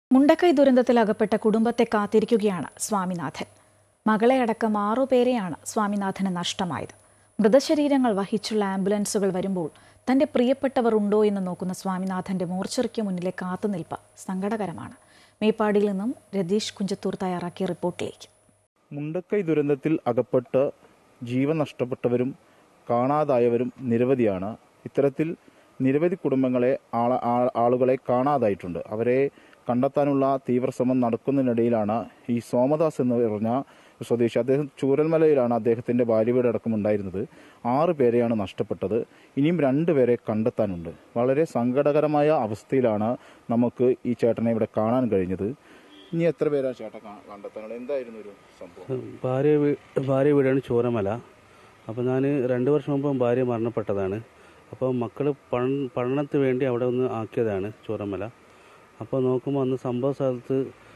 മുണ്ടക്കൈ ദുരന്തത്തിൽ അകപ്പെട്ട കുടുംബത്തെ കാത്തിരിക്കുകയാണ് സ്വാമിനാഥൻ. മകളെ അടക്കം 6 പേരെയാണ് സ്വാമിനാഥന് നഷ്ടമായത്. മൃതശരീരങ്ങൾ വഹിച്ചുള്ള ആംബുലൻസുകൾ വരുമ്പോൾ തന്റെ പ്രിയപ്പെട്ടവർ ഉണ്ടോ എന്ന് നോക്കുന്ന സ്വാമിനാഥന്റെ മോർച്ചറിക്ക് മുന്നിലെ കാത്തുനിൽപ്പ് സങ്കടകരമാണ്. മേപ്പാടിയിൽ നിന്നും രതീഷ് കുഞ്ചത്തൂർ തയ്യാറാക്കിയ റിപ്പോർട്ടിലേക്ക്. മുണ്ടക്കൈ ദുരന്തത്തിൽ അകപ്പെട്ട് ജീവൻ നഷ്ടപ്പെട്ടവരും കാണാതായവരും നിരവധിയാണ്. ഇത്തരത്തിൽ നിരവധി കുടുംബങ്ങളെ ആളുകളെ കാണാതായിട്ടുണ്ട്. അവരെ കണ്ടെത്താനുള്ള തീവ്രശ്രമം നടക്കുന്നതിനിടയിലാണ് ഈ സോമദാസ് എന്ന് പറഞ്ഞ സ്വദേശി, അദ്ദേഹം ചൂരൽമലയിലാണ് അദ്ദേഹത്തിൻ്റെ ഭാര്യ വീട് അടക്കമുണ്ടായിരുന്നത്. 6 പേരെയാണ് നഷ്ടപ്പെട്ടത്. ഇനിയും 2 പേരെ കണ്ടെത്താനുണ്ട്. വളരെ സങ്കടകരമായ അവസ്ഥയിലാണ് നമുക്ക് ഈ ചേട്ടനെ ഇവിടെ കാണാൻ കഴിഞ്ഞത്. ഇനി എത്ര പേരാണ് ചേട്ടൻ കണ്ടെത്താനുള്ളത്? എന്തായിരുന്നു ഒരു സംഭവം? ഭാര്യ വീടാണ് ചൂരമല. അപ്പോൾ ഞാൻ 2 വർഷം മുമ്പ് ഭാര്യ മരണപ്പെട്ടതാണ്. അപ്പോൾ മക്കൾ പഠനത്തിന് വേണ്ടി അവിടെ ഒന്ന് ആക്കിയതാണ് ചൂരമല. അപ്പോൾ നോക്കുമ്പോൾ അന്ന് സംഭവ സ്ഥലത്ത്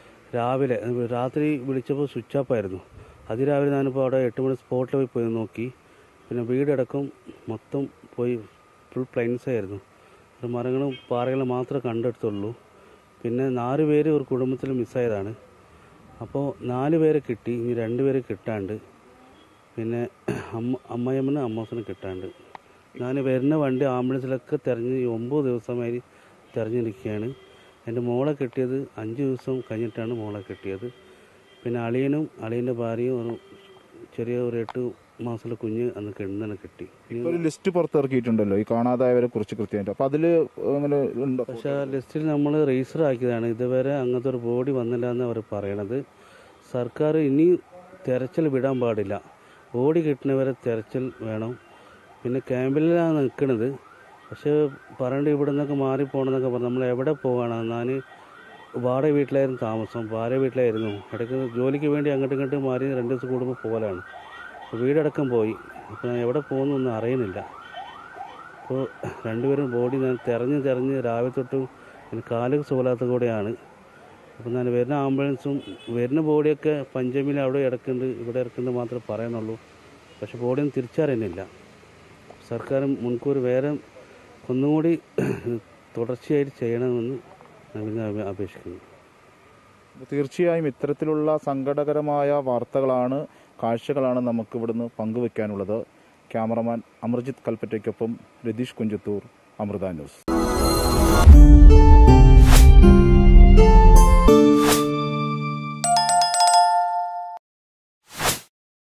രാത്രി വിളിച്ചപ്പോൾ സ്വിച്ച് ഓഫ് ആയിരുന്നു. അതിരാവിലെ ഞാനിപ്പോൾ അവിടെ 8 മണി സ്പോട്ടിൽ പോയി നോക്കി. പിന്നെ വീടടക്കം മൊത്തം പോയി ഫുൾ പ്ലെയിൻസ് ആയിരുന്നു. മരങ്ങളും പാറകളും മാത്രമേ കണ്ടെടുത്തുള്ളൂ. പിന്നെ 4 പേര് ഒരു കുടുംബത്തിൽ മിസ്സായതാണ്. അപ്പോൾ 4 പേരെ കിട്ടി, ഇനി 2 പേരെ കിട്ടാണ്ട്. പിന്നെ അമ്മയമ്മന് അമ്മോസന് കിട്ടാണ്ട്. ഞാൻ വരുന്ന വണ്ടി ആംബുലൻസിലൊക്കെ തിരഞ്ഞ് 9 ദിവസമായി തിരഞ്ഞിരിക്കുകയാണ്. എൻ്റെ മോളെ കിട്ടിയത് 5 ദിവസം കഴിഞ്ഞിട്ടാണ് മോളെ കിട്ടിയത്. പിന്നെ അളിയൻ്റെ ഭാര്യയും ഒരു 8 മാസമുള്ള കുഞ്ഞ് അന്ന് കിണ്ണനെ കിട്ടി. ഒരു ലിസ്റ്റ് പുറത്തിറക്കിയിട്ടുണ്ടല്ലോ ഈ കാണാതായവരെ കുറിച്ച് കൃത്യമായിട്ട്. അപ്പോൾ അതിൽ അങ്ങനെ ഉണ്ടോ? പക്ഷേ ആ ലിസ്റ്റിൽ നമ്മൾ രജിസ്റ്റർ ആക്കിയതാണ്. ഇതുവരെ അങ്ങനത്തെ ഒരു ബോഡി വന്നില്ല എന്ന് അവർ പറയണത്. സർക്കാർ ഇനി തെരച്ചിൽ വിടാൻ പാടില്ല. ബോഡി കിട്ടുന്നവരെ തെരച്ചിൽ വേണം. പിന്നെ ക്യാമ്പിലാണ് നിൽക്കുന്നത്. പക്ഷേ പറയണ്ട ഇവിടെ നിന്നൊക്കെ മാറിപ്പോകണമെന്നൊക്കെ പറഞ്ഞു. നമ്മൾ എവിടെ പോകാണ്? ഞാൻ വാടക വീട്ടിലായിരുന്നു താമസം, ഭാര്യ വീട്ടിലായിരുന്നു. ഇടയ്ക്ക് ജോലിക്ക് വേണ്ടി അങ്ങോട്ടും ഇങ്ങോട്ടും മാറി 2 ദിവസം കൂടുമ്പോൾ പോകലാണ്. വീടടക്കം പോയി. അപ്പോൾ ഞാൻ എവിടെ പോകുന്നൊന്നും അറിയുന്നില്ല. അപ്പോൾ 2 പേരും ബോഡി ഞാൻ തിരഞ്ഞ് രാവിലെ തൊട്ടും എനിക്ക് കാല് സുഖമില്ലാത്ത കൂടെയാണ്. അപ്പോൾ ഞാൻ വരുന്ന ആംബുലൻസും വരുന്ന ബോഡിയൊക്കെ പഞ്ചമിയിൽ അവിടെ ഇടക്കുന്നുണ്ട്, ഇവിടെ ഇറക്കുന്നുണ്ട് മാത്രമേ പറയുന്നുള്ളൂ. പക്ഷേ ബോഡിയൊന്നും തിരിച്ചറിയുന്നില്ല. സർക്കാർ മുൻകൂർ വേറെ ഒന്നുകൂടി തുടർച്ചയായിട്ട് ചെയ്യണമെന്ന് ഞാൻ അപേക്ഷിക്കുന്നു. തീർച്ചയായും ഇത്തരത്തിലുള്ള സങ്കടകരമായ വാർത്തകളാണ്, കാഴ്ചകളാണ് നമുക്ക് ഇവിടുന്ന് പങ്കുവയ്ക്കാനുള്ളത്. ക്യാമറമാൻ അമർജിത്ത് കൽപ്പറ്റയ്ക്കൊപ്പം രതീഷ് കുഞ്ചത്തൂർ, അമൃത ന്യൂസ്.